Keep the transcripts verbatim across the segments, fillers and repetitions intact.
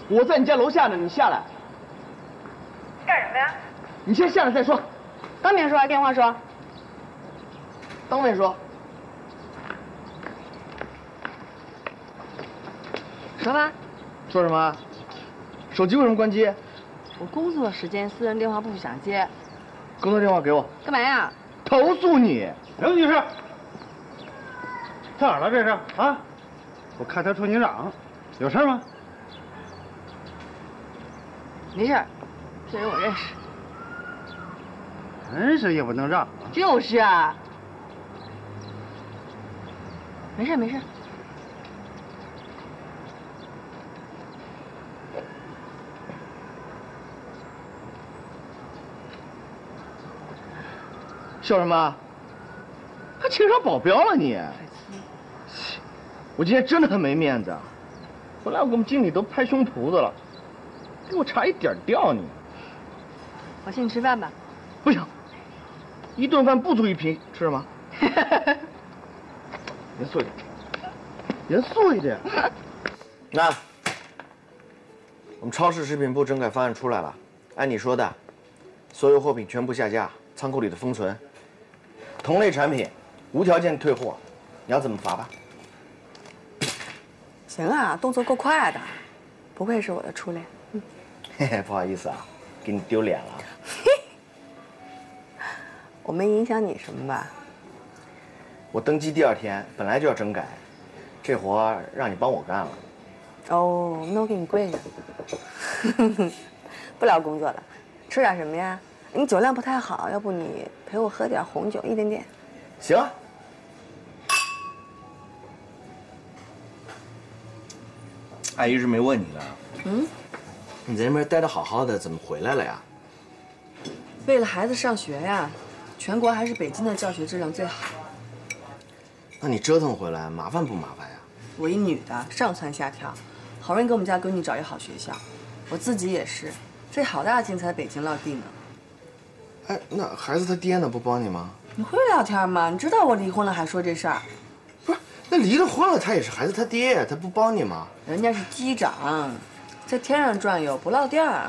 我在你家楼下呢，你下来。 干什么呀？ 你先下来再说。 当面说还是电话说？ 当面说。 说吧。 说什么？手机为什么关机？ 我工作时间私人电话不想接。 工作电话给我。 干嘛呀？ 投诉你。 刘女士，在哪儿了？这是啊？我看他冲你嚷，有事吗？ 没事，这人我认识。 认识也不能让。 就是啊。没事没事。 笑什么？还请上保镖了你？我今天真的很没面子。本来我跟我们经理都拍胸脯子了，给我差一点掉你。 我请你吃饭吧。 不行，一顿饭不足以平，吃什么？严肃一点，严肃一点。 那，我们超市食品部整改方案出来了，按你说的，所有货品全部下架，仓库里的封存。同类产品无条件退货，你要怎么罚吧？ 行啊，动作够快的，不愧是我的初恋。嗯， 嘿嘿，不好意思啊，给你丢脸了。 我没影响你什么吧？ 我登基第二天本来就要整改，这活让你帮我干了。 哦，那我给你跪着。不聊工作了，吃点什么呀？你酒量不太好，要不你陪我喝点红酒，一点点。 行啊。阿姨一直没问你呢。嗯。你在那边待得好好的，怎么回来了呀？ 为了孩子上学呀，全国还是北京的教学质量最好。 那你折腾回来，麻烦不麻烦呀？ 我一女的，上蹿下跳，好不容易给我们家闺女找一好学校，我自己也是，费好大劲才在北京落地呢。 哎，那孩子他爹呢？不帮你吗？ 你会聊天吗？你知道我离婚了还说这事儿？ 不是，那离了婚了，他也是孩子他爹呀，他不帮你吗？ 人家是机长，在天上转悠不落地儿。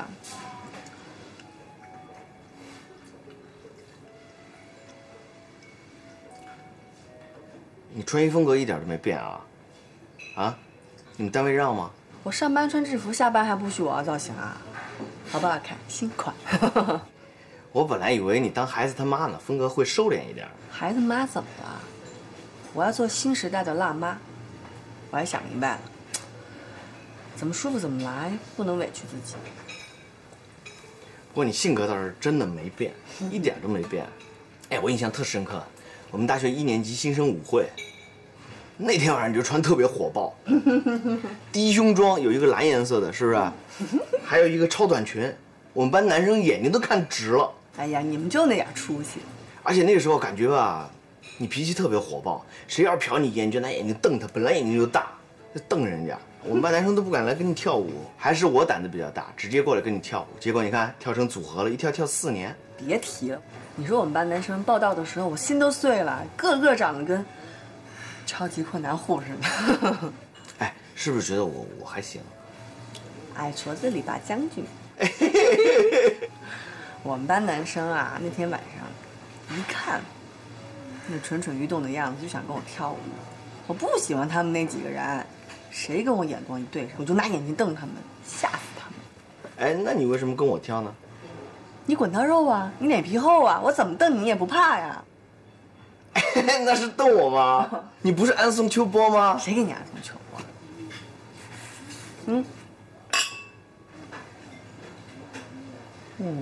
你穿衣风格一点都没变啊？啊？你们单位让吗？ 我上班穿制服，下班还不许我凹造型啊？好不好看？新款。 我本来以为你当孩子他妈呢，风格会收敛一点。 孩子妈怎么了？我要做新时代的辣妈。我还想明白了，怎么舒服怎么来，不能委屈自己。 不过你性格倒是真的没变，一点都没变。哎，我印象特深刻，我们大学一年级新生舞会，那天晚上你就穿特别火爆，低胸装有一个蓝颜色的，是不是？还有一个超短裙，我们班男生眼睛都看直了。 哎呀，你们就那点出息。 而且那个时候感觉吧，你脾气特别火爆，谁要是瞟你一眼，你就拿眼睛瞪他，本来眼睛就大，就瞪人家。我们班男生都不敢来跟你跳舞，还是我胆子比较大，直接过来跟你跳舞。结果你看跳成组合了，一跳跳四年。 别提了，你说我们班男生报道的时候，我心都碎了，个个长得跟超级困难户似的。 哎，是不是觉得我我还行？ 矮矬子里拔将军。我们班男生啊，那天晚上一看那蠢蠢欲动的样子，就想跟我跳舞。我不喜欢他们那几个人，谁跟我眼光一对上，我就拿眼睛瞪他们，吓死他们。 哎，那你为什么跟我跳呢？ 你滚刀肉啊，你脸皮厚啊，我怎么瞪你也不怕呀。 那是瞪我吗？你不是安松秋波吗？ 谁给你安松秋波？嗯。嗯。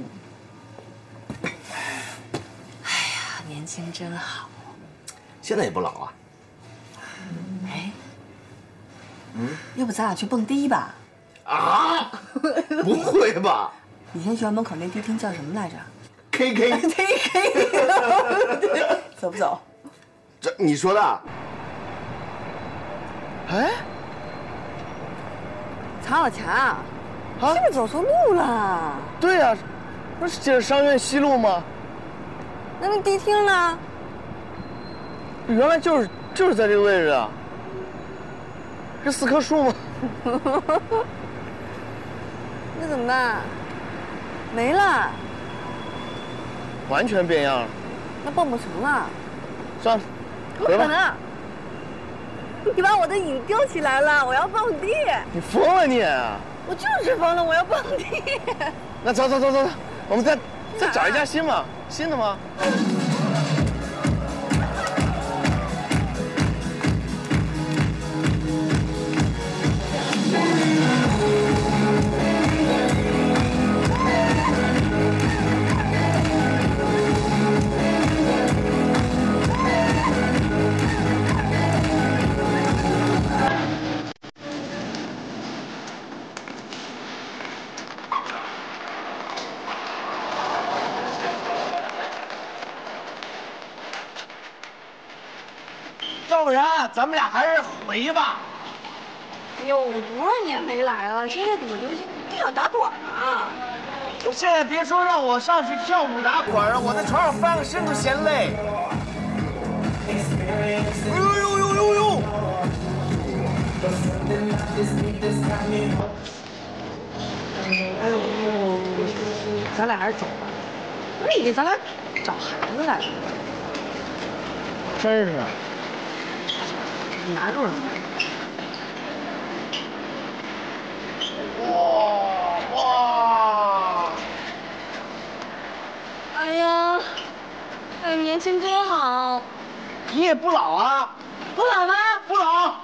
哎呀，年轻真好。 现在也不老啊。 哎。嗯。要不咱俩去蹦迪吧？ 啊？不会吧？ 以前学校门口那迪厅叫什么来着 ？K K K K。走不走？ 这你说的？ 哎， 曹小强， 啊， 是不是走错路了？ 对呀、啊，不是接着商院西路吗？ 那那迪厅呢？ 原来就是就是在这个位置啊。这四棵树吗？ 那怎么办？没了， 完全变样了。 那蹦不成了。 算了， 不可能！你把我的瘾丢起来了，我要蹦迪。 你疯了你！ 我就是疯了，我要蹦迪。 那走走走走走，我们再再找一家新嘛，新的吗？要不然咱们俩还是回吧。 哎呦，多少年没来了，现在怎么流行地上打滚啊？ 我现在别说让我上去跳舞打滚了，我在床上翻个身都嫌累。哎呦呦呦呦呦！ 哎呦，咱俩还是走吧。不是你，咱俩找孩子来了。 真是。 拿住了。 哇哇！ 哎呀，哎，年轻真好。 你也不老啊？ 不老吗？ 不老。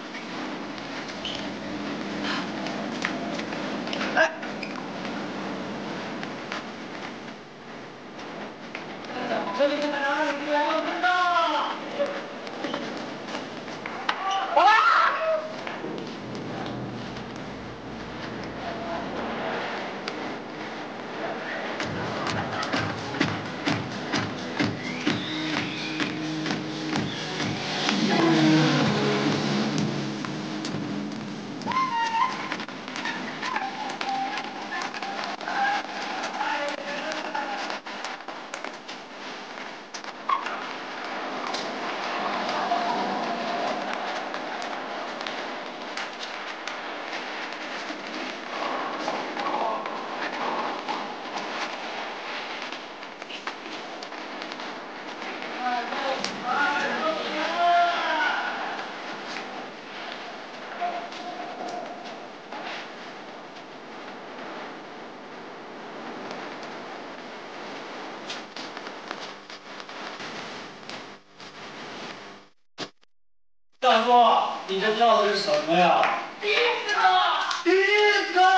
哎。这里看哪里？我看到。哇！ 大叔，你这跳的是什么呀？迪斯科，迪斯科，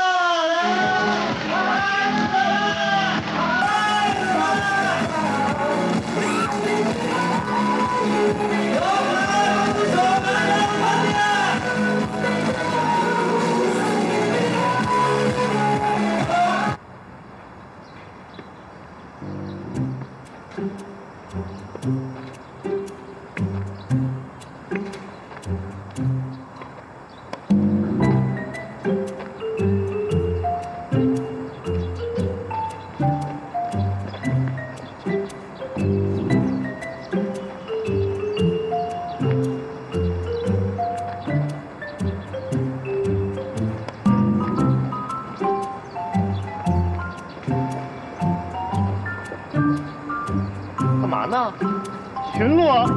干嘛呢？巡逻啊。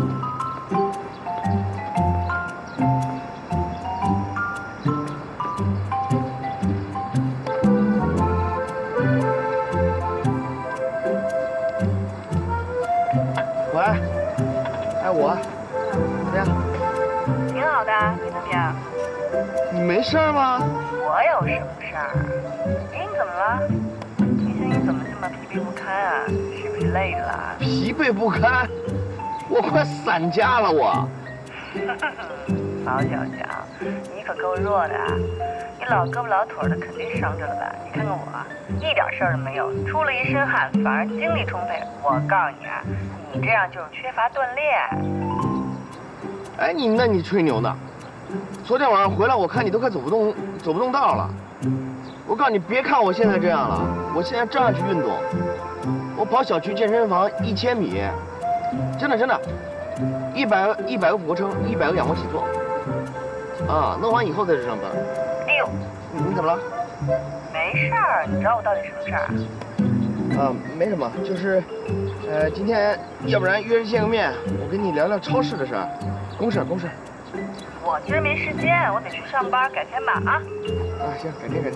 喂，哎我，怎么样？ 挺好的，你怎么样？ 你没事吗？ 我有什么事儿？哎，你怎么了？你声音怎么这么疲惫不堪啊？是不是累了？ 疲惫不堪，我快散架了我。 好小强，你可够弱的啊！你老胳膊老腿的，肯定伤着了吧？你看看我，一点事儿都没有，出了一身汗，反而精力充沛。我告诉你啊，你这样就是缺乏锻炼。 哎，你那你吹牛呢？昨天晚上回来，我看你都快走不动，走不动道了。我告诉你，别看我现在这样了，我现在照样去运动。我跑小区健身房一千米，真的真的，一百一百个俯卧撑，一百个仰卧起坐，啊，弄完以后在这上班。 哎呦， 你你怎么了？ 没事儿，你找我到底什么事儿啊？ 啊，没什么，就是，呃，今天要不然约着见个面，我跟你聊聊超市的事儿，公事公事。 我今儿没时间，我得去上班，改天吧啊。 啊，行，改天改天。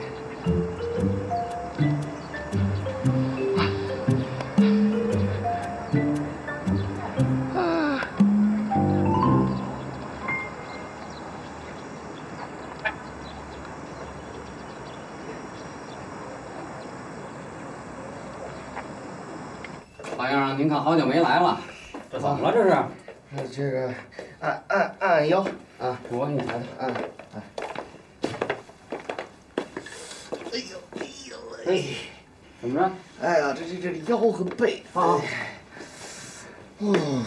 老样儿，您看好久没来了，这怎么了？这是？ 呃，这个按按按腰啊， 我给你抬抬。 按按。哎呦哎呦哎！ 怎么着？ 哎呀，这这这腰和背啊。哦。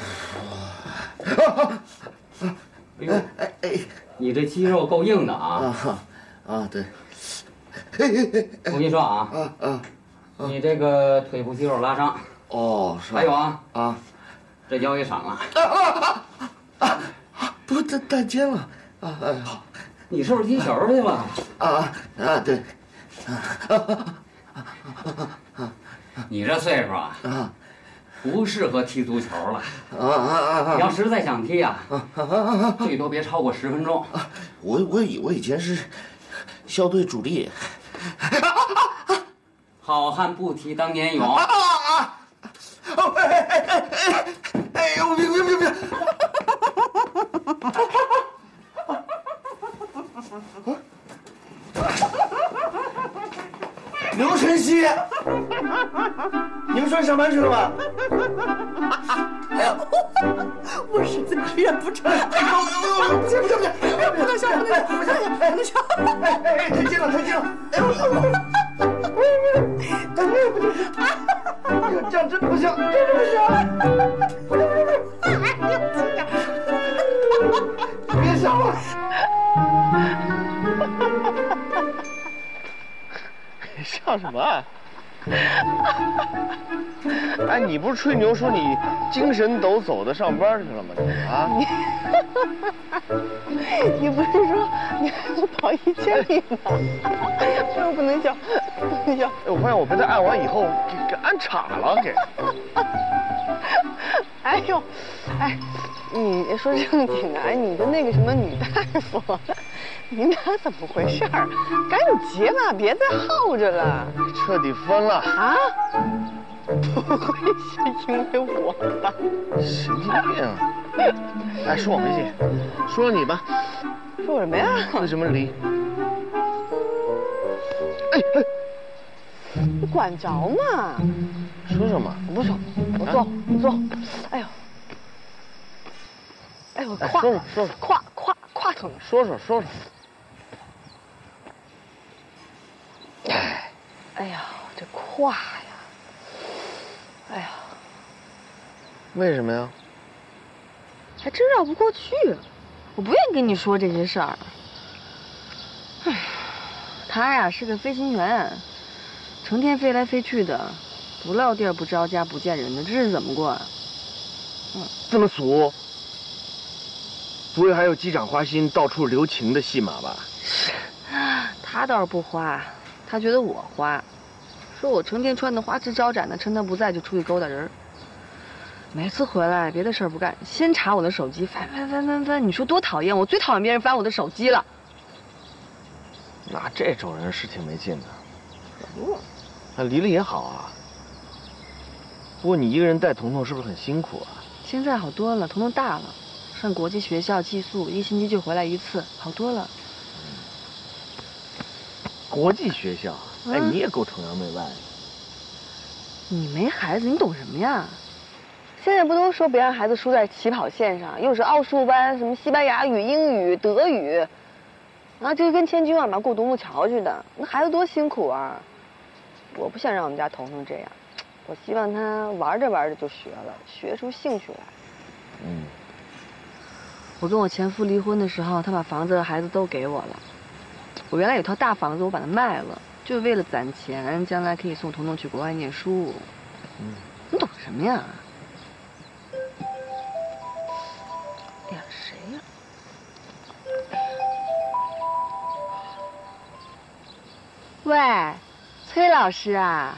哎呦哎哎，你这肌肉够硬的啊！ 啊啊对。 我跟你说啊， 啊啊， 你这个腿部肌肉拉伤。 哦，是吧？ 还有啊啊， 这腰也闪了。 啊啊啊啊！不，带带肩了。啊哎好， 你是不是踢球去了？ 啊啊对。 你这岁数啊， 啊， 不适合踢足球了。 啊啊啊！ 你要实在想踢啊，最多别超过十分钟。 我我以我以前是校队主力。 好汉不提当年勇。 啊啊！哦哎哎哎哎哎呦别别别别！刘晨曦，你们说上班去了吗？哎呀， 我实在是忍不住了。 哎呦呦呦！不行不行不行！ 不能笑，不能笑，不能笑，不能笑！ 哎哎哎，太近了太近了！哎呦呦呦！哎呦不行！哎呦，这样真的不行，真的不行！不行不行不行！哎呦这样！别笑了！笑什么啊？哎，你不是吹牛说你精神抖擞的上班去了吗？你啊？ 你你不是说你还要跑一千米吗？这不能笑，不能笑。 哎，我发现我被他按完以后给给按岔了，给。 哎呦，哎，你说正经的，哎，你的那个什么女大夫，你俩怎么回事儿？赶紧结吧，别再耗着了。 彻底分了啊？不会是因为我吧？ 神经病啊！哎，说我没劲，说你吧。 说我什么呀？ 为什么离？哎哎， 你管着吗？ 说什么？ 我不说，我坐，我坐。哎呦，哎呦，胯， 说说说说， 胯胯胯疼。 说说说说。 哎，哎呀，这胯呀，哎呀， 为什么呀？ 还真绕不过去。我不愿意跟你说这些事儿。哎，他呀是个飞行员，成天飞来飞去的，不落地儿不着家不见人的，这日子怎么过啊？ 嗯，这么俗？不会还有机长花心到处留情的戏码吧？ 他倒是不花，他觉得我花，说我成天穿的花枝招展的，趁他不在就出去勾搭人。每次回来别的事儿不干，先查我的手机，翻翻翻翻翻，你说多讨厌！我最讨厌别人翻我的手机了。 那这种人是挺没劲的。那离了也好啊。不过你一个人带彤彤是不是很辛苦啊？ 现在好多了，彤彤大了，上国际学校寄宿，一个星期就回来一次，好多了。 国际学校，哎，你也够崇洋媚外的。 你没孩子，你懂什么呀？现在不都说别让孩子输在起跑线上，又是奥数班，什么西班牙语、英语、德语，啊，就跟千军万马过独木桥似的，那孩子多辛苦啊！我不想让我们家彤彤这样，我希望他玩着玩着就学了，学出兴趣来。 嗯。 我跟我前夫离婚的时候，他把房子和孩子都给我了。我原来有套大房子，我把它卖了，就是为了攒钱，将来可以送彤彤去国外念书。 嗯。 你懂什么呀？哎呀，谁呀？ 喂，崔老师啊？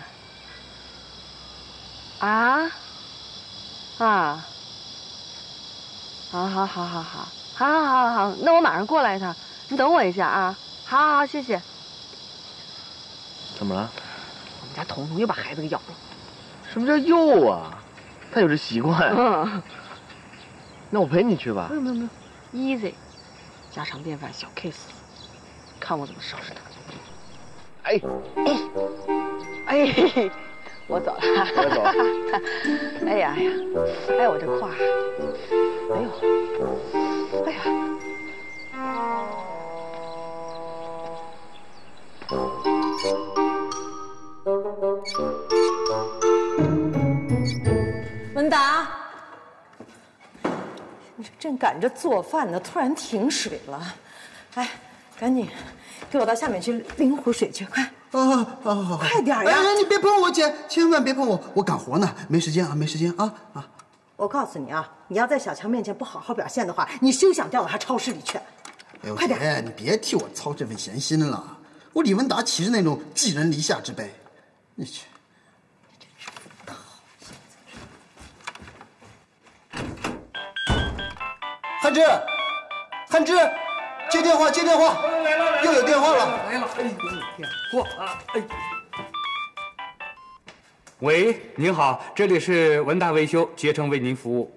啊？啊？好好好好好，好好好好好，那我马上过来一趟，你等我一下啊。好好好，谢谢。 怎么了？ 我们家彤彤又把孩子给咬了。 什么叫又啊？他有这习惯。 嗯。 那我陪你去吧。 没有没有没有 ，easy， 家常便饭小 case， 看我怎么收拾他。 哎哎哎，我走了。 我走。 哎呀哎呀，哎我这胯，哎呦，哎呀。 文达，你这正赶着做饭呢，突然停水了，哎，赶紧给我到下面去拎壶水去，快！ 啊啊啊！ 快点呀！ 哎，你别碰我，姐，千万别碰我，我赶活呢，没时间啊，没时间啊啊！ 我告诉你啊，你要在小强面前不好好表现的话，你休想调到他超市里去。 哎呦， 快点！ 姐，你别替我操这份闲心了，我李文达岂是那种寄人篱下之辈？你去。汉芝，汉芝，接电话，接电话， 来了，来了， 又有电话了， 来了，哎呦，电话啊，哎。喂，您好，这里是文达维修，竭诚为您服务。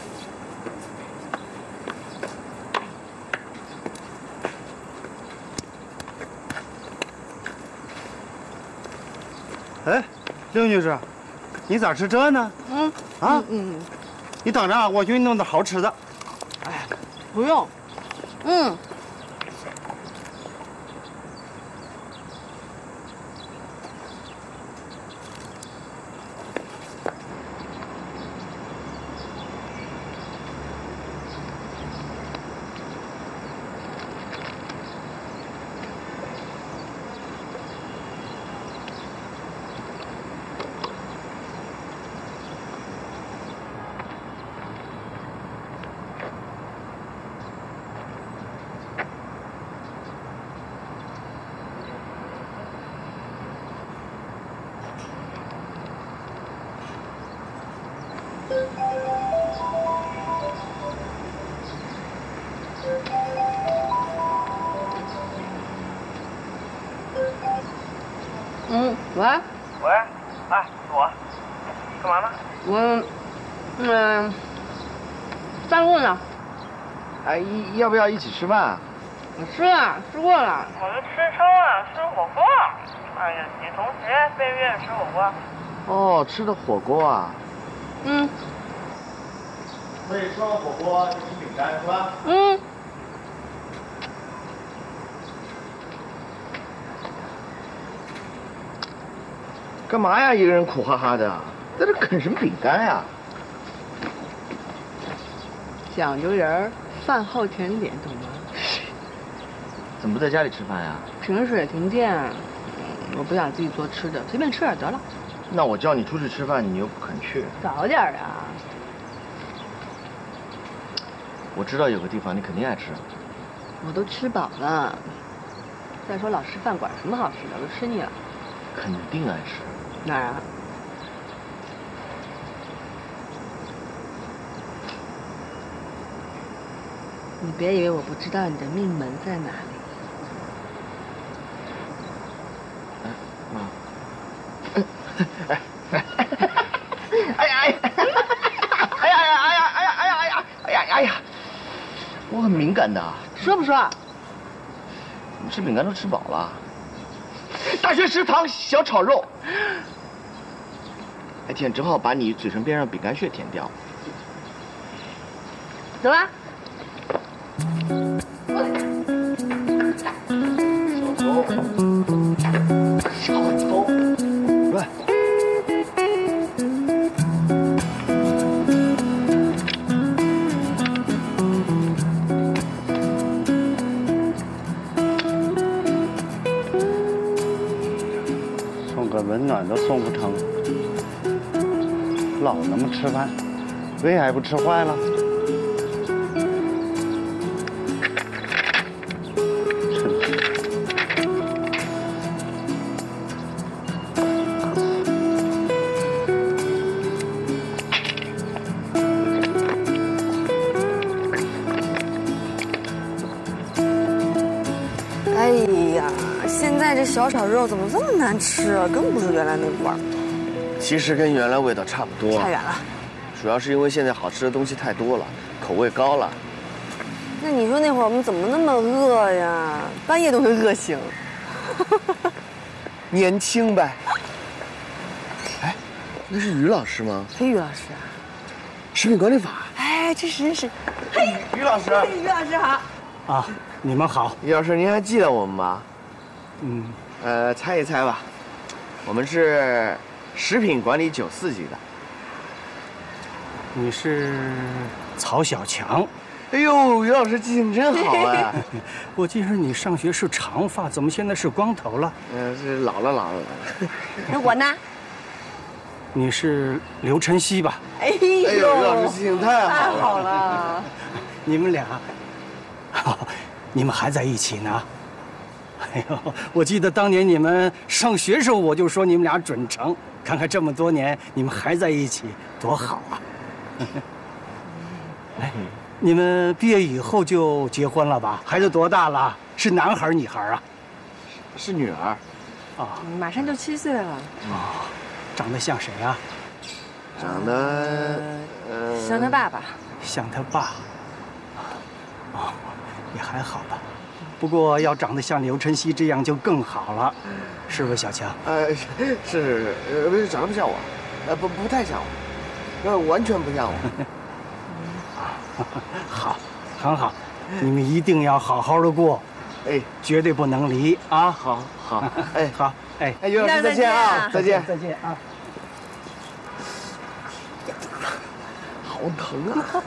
哎，刘女士，你咋吃这呢？ 嗯啊嗯嗯， 你等着啊，我给你弄点好吃的。 哎，不用，嗯。嗯，喂。 喂，哎，是我，干嘛呢？ 我，嗯，散步呢。 哎，要不要一起吃饭？ 我吃了，吃过了。 我们吃撑了，吃火锅。哎呀，你同学被约吃火锅。 哦，吃的火锅啊。 嗯。 所以吃完火锅就吃饼干是吧？ 嗯。 干嘛呀？一个人苦哈哈的，在这啃什么饼干呀？ 讲究人，饭后甜点，懂吗？ 怎么不在家里吃饭呀？ 平时也停电，我不想自己做吃的，随便吃点得了。 那我叫你出去吃饭，你又不肯去。 早点啊！ 我知道有个地方你肯定爱吃。 我都吃饱了。再说老式饭馆什么好吃的，我都吃腻了。 肯定爱吃。 哪儿啊？你别以为我不知道你的命门在哪里。 哎，妈。哎哎哎呀哎呀！哎呀哎呀哎呀哎呀哎呀哎呀哎呀哎呀！我很敏感的。 说不说？ 你吃饼干都吃饱了。大学食堂小炒肉。那天正好把你嘴唇边上饼干屑舔掉。 走吧。 小偷。喂。 送个温暖都送不成，老那么吃饭，胃还不吃坏了？真是。 现在这小炒肉怎么这么难吃啊？根本不是原来那味儿。 其实跟原来味道差不多。 差远了。 主要是因为现在好吃的东西太多了，口味高了。 那你说那会儿我们怎么那么饿呀？半夜都会饿醒。 年轻呗。哎，那是于老师吗？ 嘿，于老师啊。 食品管理法。 哎，这是是。嘿， 于老师。 于老师好。 啊，你们好。 于老师，您还记得我们吗？ 嗯。 呃，猜一猜吧。我们是食品管理九四级的。 你是曹小强。 哎呦，于老师记性真好哎！ 我记得你上学是长发，怎么现在是光头了？ 嗯、呃，是老了老了老了。 那我呢？ 你是刘晨曦吧？ 哎呦， 哎呦，于老师记性太好了！ 太好了！ 你们俩，你们还在一起呢？哎呦，我记得当年你们上学时候，我就说你们俩准成。看看这么多年，你们还在一起，多好啊！哎。你们毕业以后就结婚了吧？孩子多大了？是男孩女孩啊？ 是女儿。 啊， 马上就七岁了。 哦，长得像谁啊？ 长得呃，像他爸爸。 像他爸。哦，也还好吧。不过要长得像刘晨曦这样就更好了，是不是小强？ 呃，是是呃，不是长得不像我，呃，不不太像我，呃，完全不像我。 好，很好，你们一定要好好的过， 哎， 绝对不能离啊！ 好，好，哎， 好，哎， 哎，于老师再见啊，再见， 再见啊！ 好疼啊！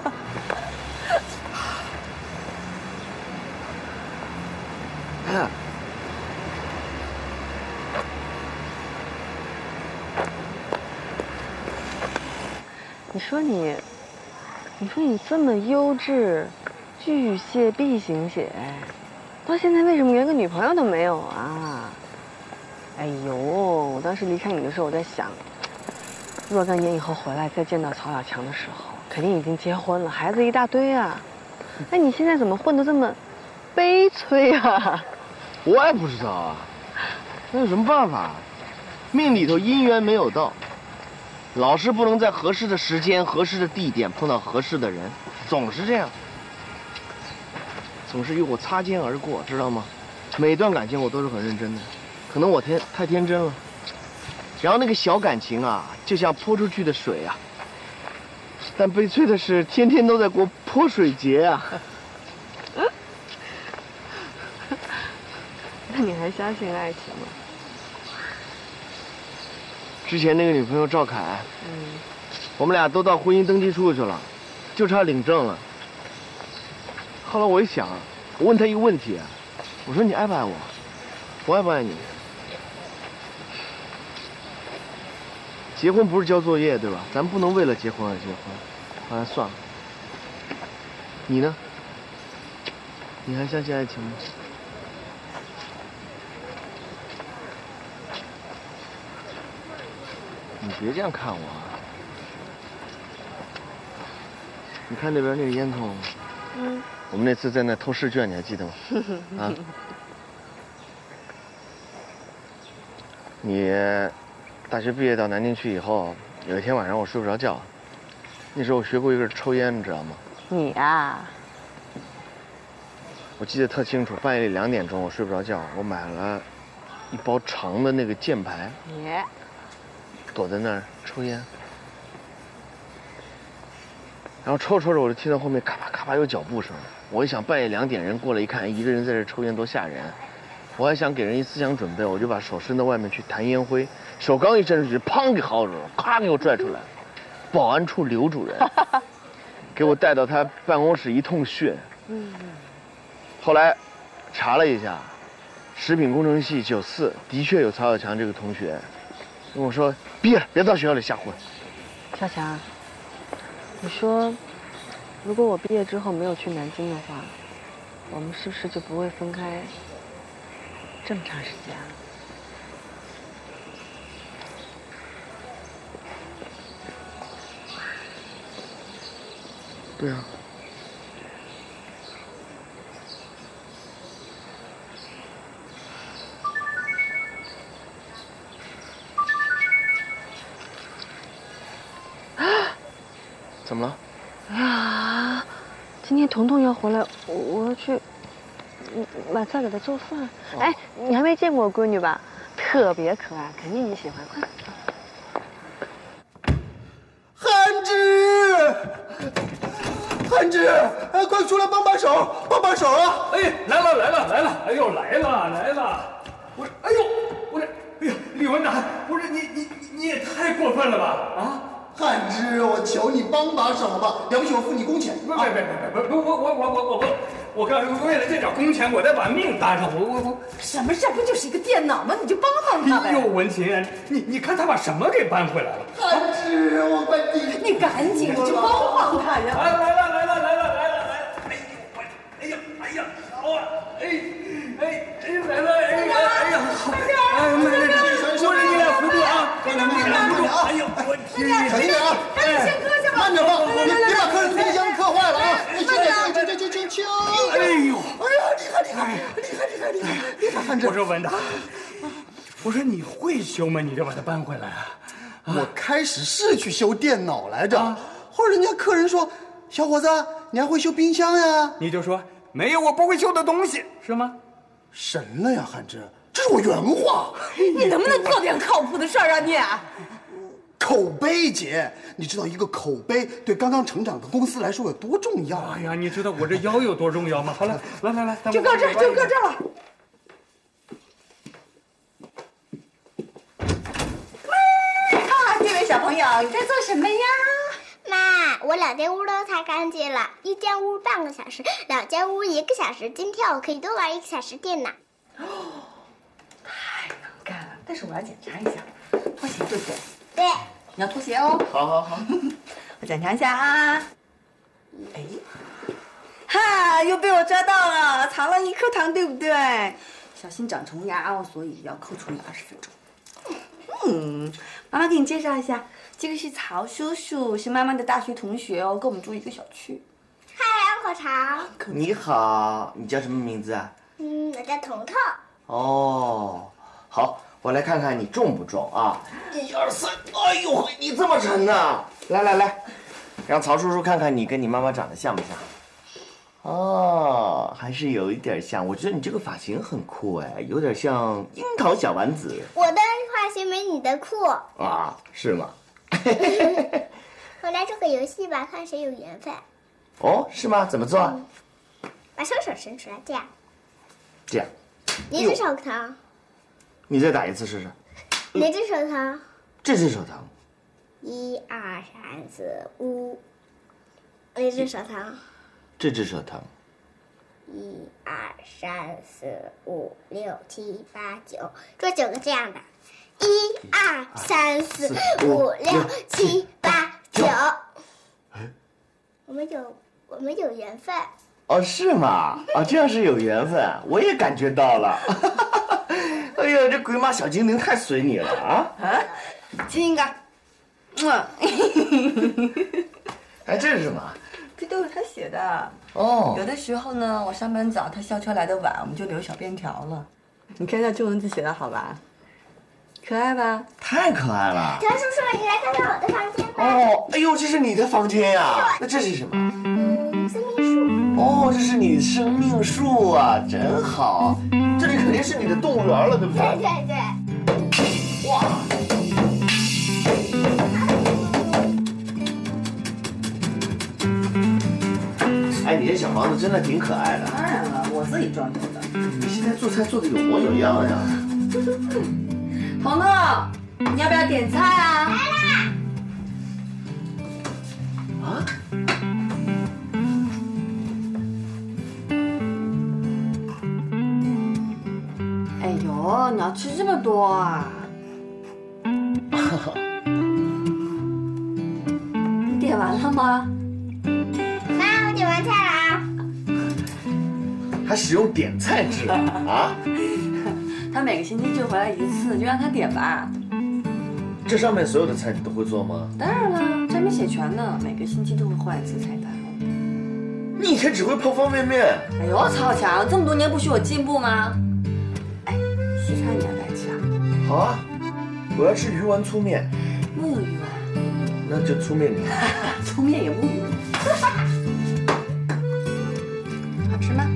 看， 你说你。你说你这么优质，巨蟹 B 型血，到现在为什么连个女朋友都没有啊？哎呦，我当时离开你的时候，我在想，若干年以后回来再见到曹小强的时候，肯定已经结婚了，孩子一大堆啊。哎，你现在怎么混得这么悲催啊？ 我也不知道啊，那有什么办法？命里头姻缘没有到。老是不能在合适的时间、合适的地点碰到合适的人，总是这样，总是与我擦肩而过，知道吗？每段感情我都是很认真的，可能我天太天真了。然后那个小感情啊，就像泼出去的水啊，但悲催的是，天天都在过泼水节啊。 那你还相信爱情吗？ 之前那个女朋友赵凯， 嗯， 我们俩都到婚姻登记处去了，就差领证了。后来我一想，我问她一个问题，我说你爱不爱我？我爱不爱你？结婚不是交作业对吧？咱不能为了结婚而结婚。后来算了。你呢？你还相信爱情吗？你别这样看我啊！你看那边那个烟囱，嗯，我们那次在那偷试卷，你还记得吗？啊，你大学毕业到南京去以后，有一天晚上我睡不着觉，那时候我学过一个抽烟，你知道吗？ 你啊， 我记得特清楚，半夜里两点钟我睡不着觉，我买了一包长的那个箭牌。 耶。 躲在那儿抽烟，然后抽着抽着，我就听到后面咔吧咔吧有脚步声。我一想，半夜两点人过来一看，一个人在这抽烟多吓人。我还想给人一思想准备，我就把手伸到外面去弹烟灰，手刚一伸出去，砰给薅住了，咔给我拽出来。保安处刘主任给我带到他办公室一通训。后来查了一下，食品工程系九四的确有曹小强这个同学。跟我说毕业了，别到学校里瞎混。 小强，你说，如果我毕业之后没有去南京的话，我们是不是就不会分开这么长时间了？ 对啊。 怎么了？ 哎呀，今天彤彤要回来，我我要去买菜给她做饭。哦、哎，你还没见过我闺女吧？特别可爱，肯定你喜欢。快！ 汉之，汉之，哎，快出来帮把手，帮把手啊！ 哎，来了来了来了！哎呦，来了来了！我说，哎呦，我这，哎呀，李文达，不是你你你也太过分了吧？啊！ 汉之，我求你帮把手吧，要不起我付你工钱。 不不不不不，我我我我我我我刚为了这点工钱，我再把命搭上。我我我什么事？不就是一个电脑吗？你就帮帮他呗。 哎呦，文琴，你你看他把什么给搬回来了？ 汉之，我快你你赶紧去帮帮他呀！ 来了来了来了来了来了来了！哎呦我，哎呀哎呀，好啊！哎哎哎来了哎呀哎呀好！哎妹妹，我这你俩扶住啊！你俩你俩扶住！哎呦我天！ 小心点啊！ 先搁下吧。 慢点吧，别把客人冰箱磕坏了啊！慢点，轻轻轻轻轻！ 哎呦！ 哎呀，厉害厉害厉害厉害厉害厉害！汉之， 我说文达，我说你会修吗？你就把它搬回来啊！ 我开始是去修电脑来着，后来人家客人说：“小伙子，你还会修冰箱呀？” 你就说没有我不会修的东西，是吗？ 神了呀，汉之，这是我原话。 你能不能做点靠谱的事儿啊你？ 口碑，姐，你知道一个口碑对刚刚成长的公司来说有多重要？ 哎呀，你知道我这腰有多重要吗？好了，来来来， 就搁这儿，就搁这儿了。啊，这位小朋友，你在做什么呀？ 妈，我两间屋都擦干净了，一间屋半个小时，两间屋一个小时。今天我可以多玩一个小时电脑。 哦，太能干了！但是我要检查一下，拖鞋对不对？ 对。 你要脱鞋哦。 好好好。 我检查一下啊。哎，哈，又被我抓到了，藏了一颗糖，对不对？小心长虫牙哦，所以要抠出来二十分钟。嗯，妈妈给你介绍一下，这个是曹叔叔，是妈妈的大学同学哦，跟我们住一个小区。 嗨，二口曹。 你好，你叫什么名字啊？ 嗯，我叫彤彤。 哦，好，我来看看你重不重啊？一二三，哎呦，你这么沉呢、啊？来来来，让曹叔叔看看你跟你妈妈长得像不像？哦，还是有一点像。我觉得你这个发型很酷哎，有点像樱桃小丸子。 我的发型没你的酷啊？是吗？ 我来做个游戏吧，看谁有缘分。 哦，是吗？怎么做？嗯、 把双手伸出来，这样。 这样。 哪只手疼？ 你再打一次试试。 哪只手疼？ 这只手疼。 一二三四五。哪只手疼？ 这只手疼。 一二三四五六七八九，做九个这样的。一二三四五六七八九。我们有我们有缘分。 哦，是吗？哦，这样是有缘分，我也感觉到了。哎呀，这鬼马小精灵太随你了啊！ 啊，亲一个。嗯。 哎，这是什么？ 这都是他写的哦。 有的时候呢，我上班早，他校车来的晚，我们就留小便条了。你看一下中文字写的好吧？可爱吧？ 太可爱了。 田叔叔，你来看看我的房间吧。 哦，哎呦，这是你的房间呀？那这是什么？ 嗯，生命树。 哦，这是你的生命树啊，真好。这里肯定是你的动物园了，对不对？ 对对对。 哇！哎，你这小房子真的挺可爱的。 当然了，我自己装修的。 你现在做菜做的有模有样呀。 彤彤，你要不要点菜啊？ 来啦！ 啊？ 哎呦，你要吃这么多啊？你点完了吗？ 妈，我点完菜了啊。 还使用点菜制啊？ 他每个星期就回来一次，就让他点吧。 这上面所有的菜你都会做吗？ 当然了，这还没写全呢，每个星期都会换一次菜单。 你以前只会泡方便面。 哎呦，曹强，这么多年不许我进步吗？哎，西餐你要不要吃啊？ 好啊，我要吃鱼丸粗面。 木有鱼丸， 那就粗面。 粗面也不语。好吃吗？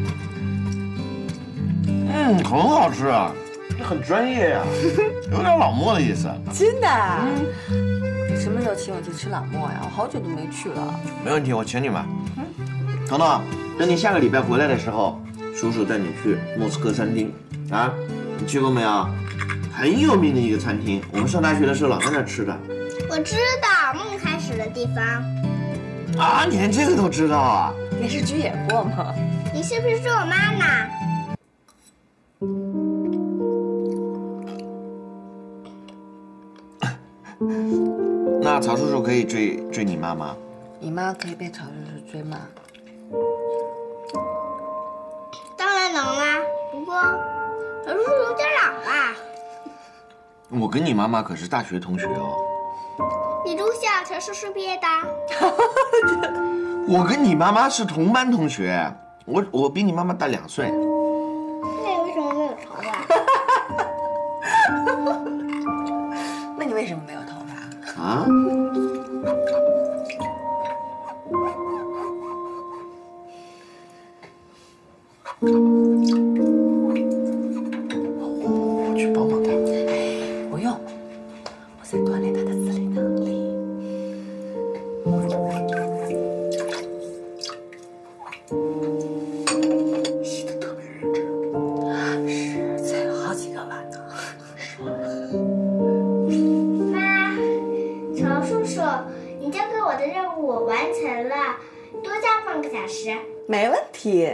嗯，很好吃啊，你很专业呀、啊，有点老莫的意思。 真的？嗯。你什么时候请我去吃老莫呀？我好久都没去了。 没问题，我请你们。嗯。彤彤，等你下个礼拜回来的时候，叔叔带你去莫斯科餐厅啊，你去过没有？很有名的一个餐厅，我们上大学的时候老在那吃的。 我知道梦开始的地方。 啊，你连这个都知道啊？ 电视剧演过吗？ 你是不是说我妈呢？ 那曹叔叔可以追追你妈吗？ 你妈可以被曹叔叔追吗？ 当然能啦，不过曹叔叔有点老吧。 我跟你妈妈可是大学同学哦。 你住校，曹叔叔毕业的。 我跟你妈妈是同班同学，我我比你妈妈大两岁。 那你为什么没有头发？ 那你为什么没有头发？ 啊？我去帮帮他。 不用，我在锻炼他的自理能力。 洗得特别认真。 是，才有好几个碗呢。 妈，曹叔叔，你交给我的任务我完成了，多加半个小时。 没问题。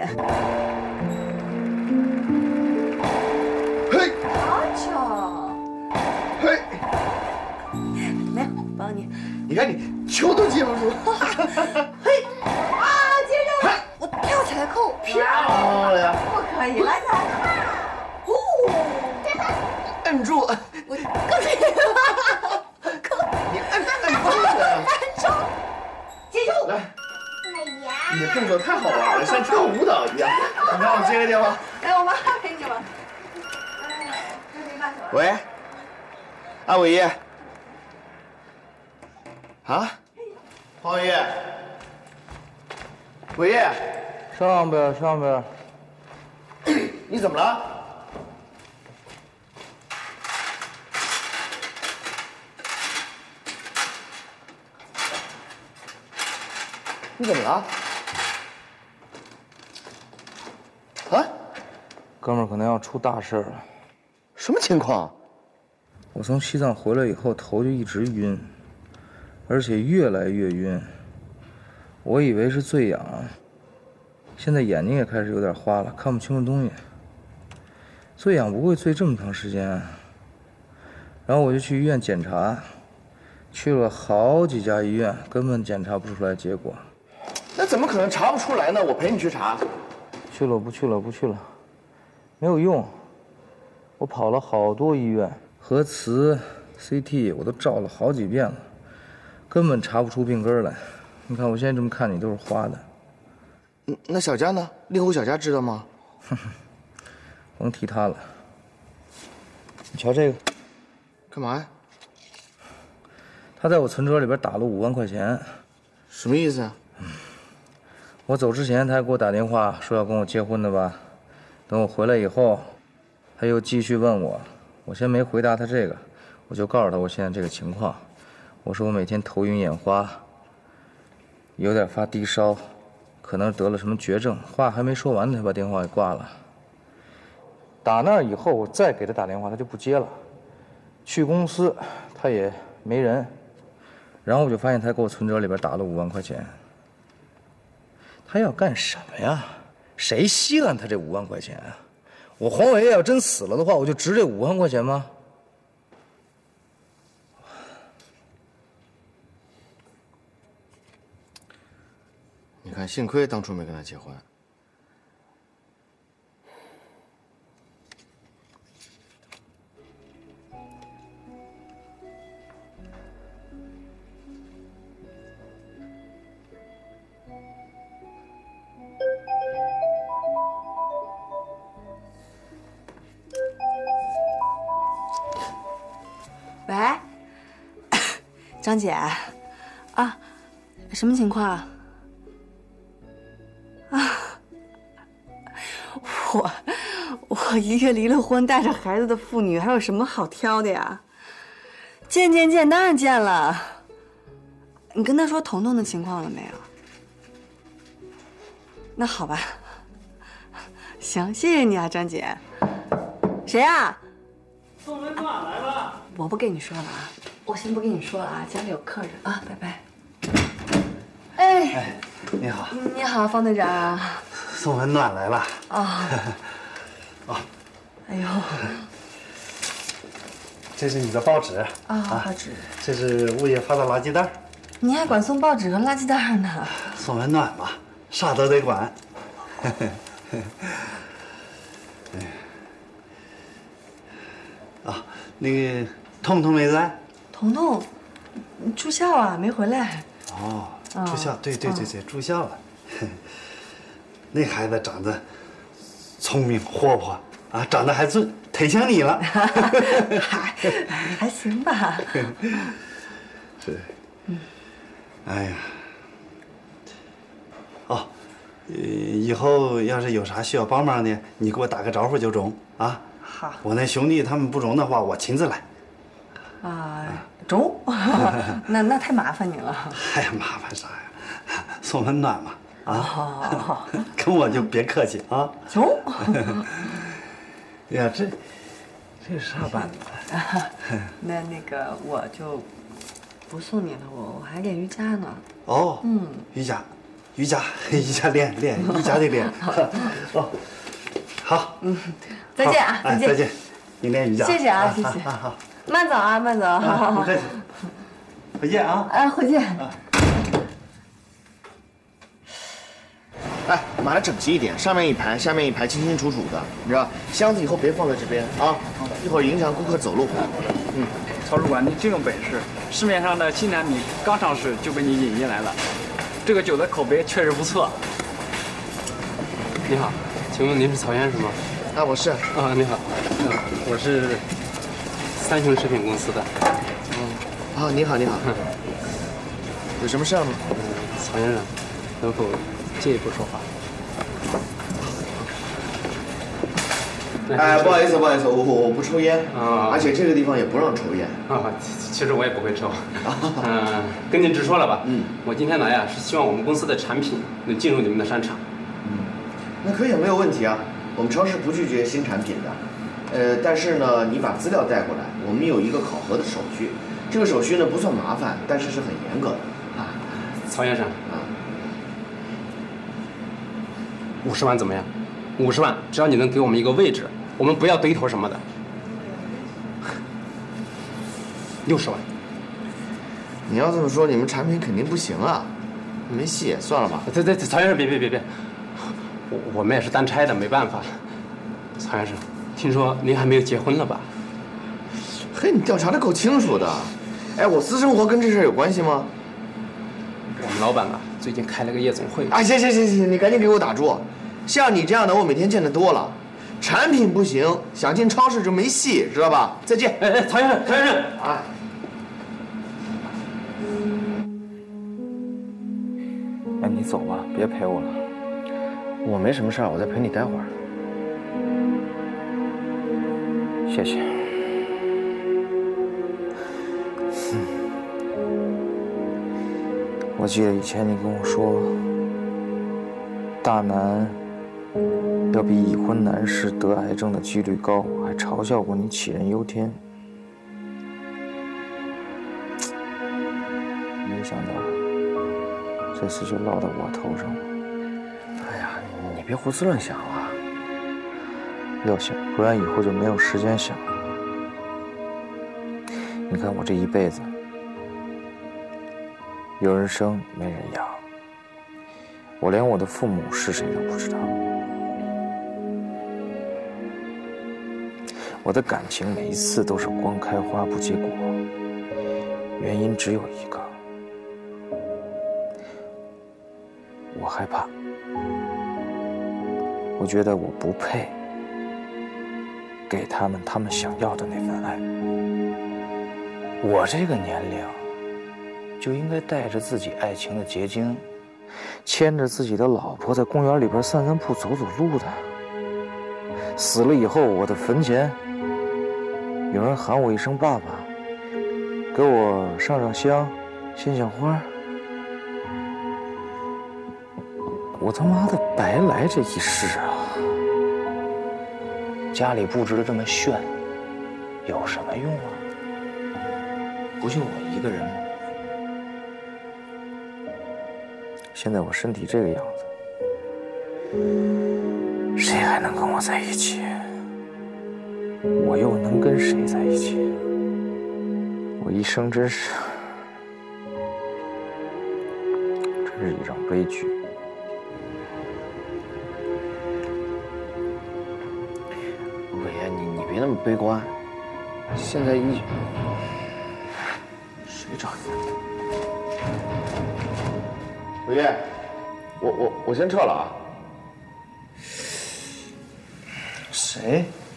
嘿， 好巧。 嘿， 没有，帮你。 你看你球都接不住。 嘿，啊，接着我跳起来扣，漂亮， 不可以，来再来。哦， 摁住， 我更可以。扣， 你摁摁住了， 按住，接住。 来。 哎呀， 你的动作太好玩了，像跳舞蹈一样。你让我接个电话。 来，我妈陪你吧。 喂，啊，伟业。啊，黄伟业。伟业。 上边，上边。 你怎么了？你怎么了？啊？ 哥们儿可能要出大事了。 什么情况？ 我从西藏回来以后，头就一直晕，而且越来越晕。我以为是醉氧，现在眼睛也开始有点花了，看不清楚东西。醉氧不会醉这么长时间。然后我就去医院检查，去了好几家医院，根本检查不出来结果。 那怎么可能查不出来呢？我陪你去查。 去了，不去了，不去了，没有用。我跑了好多医院，核磁、C T 我都照了好几遍了，根本查不出病根来。你看我现在这么看你都是花的。 嗯，那小佳呢？令狐小佳知道吗？ 哼哼，甭提他了。你瞧这个， 干嘛呀？ 他在我存折里边打了五万块钱。 什么意思啊？ 我走之前他还给我打电话说要跟我结婚的吧，等我回来以后，他又继续问我，我先没回答他这个，我就告诉他我现在这个情况，我说我每天头晕眼花，有点发低烧，可能得了什么绝症，话还没说完，他把电话给挂了。打那儿以后，我再给他打电话，他就不接了，去公司他也没人，然后我就发现他给我存折里边打了五万块钱。他要干什么呀？谁稀罕他这五万块钱啊？我黄伟业要真死了的话，我就值这五万块钱吗？ 你看，幸亏当初没跟他结婚。 喂，张姐， 啊，什么情况啊？啊，我我一个离了婚带着孩子的妇女，还有什么好挑的呀？见见见，当然见了。你跟他说彤彤的情况了没有？那好吧，行，谢谢你啊，张姐。谁啊？ 宋文暖来了。 我不跟你说了啊，我先不跟你说了啊，家里有客人啊，拜拜。哎， 哎，你好。 你好，方队长。 宋文暖来了。 啊。 哦。 哎呦。 这是你的报纸啊，报纸。 这是物业发的垃圾袋。 你还管送报纸和垃圾袋呢？ 宋文暖嘛，啥都得管。啊，那个彤彤没在？ 彤彤住校啊，没回来。 哦，住校，对对对对，住校了。那孩子长得聪明活泼啊，长得还俊，忒像你了。 还还行吧。 是。嗯。哎呀。哦，以后要是有啥需要帮忙的，你给我打个招呼就中啊。 好。 我那兄弟他们不中的话，我亲自来。 啊，中？那那太麻烦你了。 哎呀，麻烦啥呀？送温暖嘛。啊。跟我就别客气啊。 中。 呀，这这是啥班子？ 那那个我就不送你了，我我还练瑜伽呢。 哦。嗯。瑜伽。瑜伽，瑜伽练练，瑜伽得练。哦，好， 嗯，再见啊， 再见，再见，你练瑜伽。 谢谢啊，谢谢。 好， 慢走啊，慢走。好好好， 不客气。回见啊。 哎，回见。 哎，码得整齐一点，上面一排，下面一排，清清楚楚的，你知道？箱子以后别放在这边啊，一会儿影响顾客走路。 嗯，曹主管，你真有本事，市面上的新产品刚上市就被你引进来了。这个酒的口碑确实不错。 你好，请问您是曹先生吗？ 啊，我是。 啊，你好，嗯，我是三雄食品公司的。 嗯。啊，你好，你好。有什么事儿吗？ 嗯，曹先生，能否进一步说话？ 哎，不好意思，不好意思，我我我不抽烟啊，而且这个地方也不让抽烟啊。其实我也不会抽。嗯，跟您直说了吧。嗯，我今天来呀，是希望我们公司的产品能进入你们的商场。 嗯，那可以，没有问题啊。我们超市不拒绝新产品的。呃，但是呢，你把资料带过来，我们有一个考核的手续。这个手续呢不算麻烦，但是是很严格的啊。 曹先生啊，五十万怎么样？五十万，只要你能给我们一个位置。我们不要堆头什么的。六十万， 你要这么说，你们产品肯定不行啊，没戏，算了吧。 对对，曹先生，别别别别，我我们也是单拆的，没办法。曹先生，听说您还没有结婚了吧？ 嘿，你调查的够清楚的。哎，我私生活跟这事儿有关系吗？ 我们老板啊，最近开了个夜总会。 啊，行行行行，你赶紧给我打住。像你这样的，我每天见得多了。产品不行，想进超市就没戏，知道吧？再见。 哎哎，曹先生，曹先生， 啊！ 哎，你走吧，别陪我了。 我没什么事儿，我再陪你待会儿。 谢谢。嗯，我记得以前你跟我说，大男要比已婚男士得癌症的几率高，还嘲笑过你杞人忧天。没想到这次就落到我头上了。 哎呀，你别胡思乱想了。 要想，不然以后就没有时间想了。你看我这一辈子，有人生没人养，我连我的父母是谁都不知道。我的感情每一次都是光开花不结果，原因只有一个，我害怕。我觉得我不配给他们他们想要的那份爱。我这个年龄就应该带着自己爱情的结晶，牵着自己的老婆在公园里边散散步、走走路的。死了以后，我的坟前有人喊我一声爸爸，给我上上香、献献花。我他妈的白来这一世啊！家里布置的这么炫，有什么用啊？不就我一个人吗？现在我身体这个样子，谁还能跟我在一起？我又能跟谁在一起？我一生真是，真是一场悲剧。伟爷，你你别那么悲观。现在医，谁找你？伟爷，我我我先撤了啊。谁？